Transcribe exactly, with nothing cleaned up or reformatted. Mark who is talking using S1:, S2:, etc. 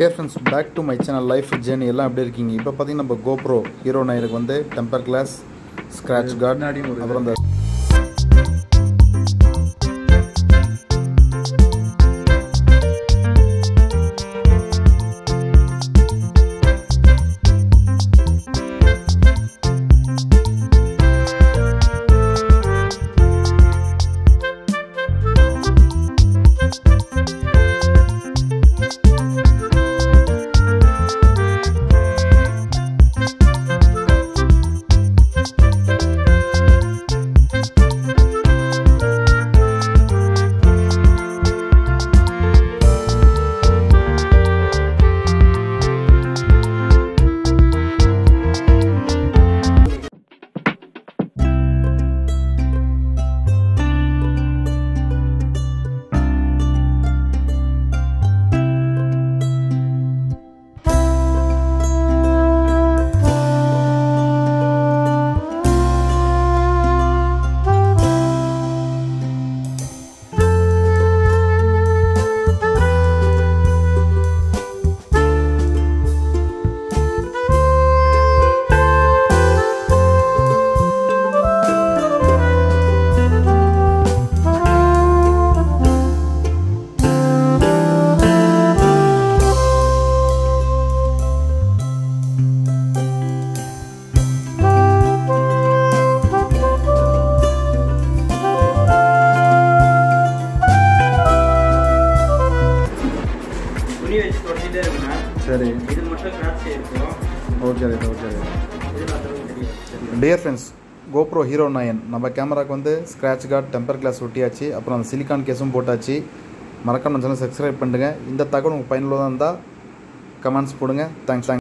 S1: Dear friends, back to my channel Life Journey. எல்லாம் எப்படி இருக்கீங்க? இப்போ பாத்தீங்கன்னா நம்ம GoPro Hero nine க்கு வந்து டெம்பர் கிளாஸ், ஸ்கிராட்ச் கார்ட், அப்புறம் அந்த சரி இது மட்டும் கிராச் இருக்கும். Okay right okay right. Dear friends, GoPro Hero nine நம்ம கேமராக்கு வந்து ஸ்க்ராட்ச் கார்ட், டெம்பர் கிளாஸ் ஒட்டியாச்சு. அப்புறம் அந்த சிலிக்கான் கேஸும் போட்டாச்சு. மறக்காம நம்ம சேனலை சப்ஸ்கிரைப் பண்ணுங்கள். இந்த தகவல் உங்களுக்கு பயனுள்ளதாக இருந்தால் கமெண்ட்ஸ் போடுங்க. Thanks thanks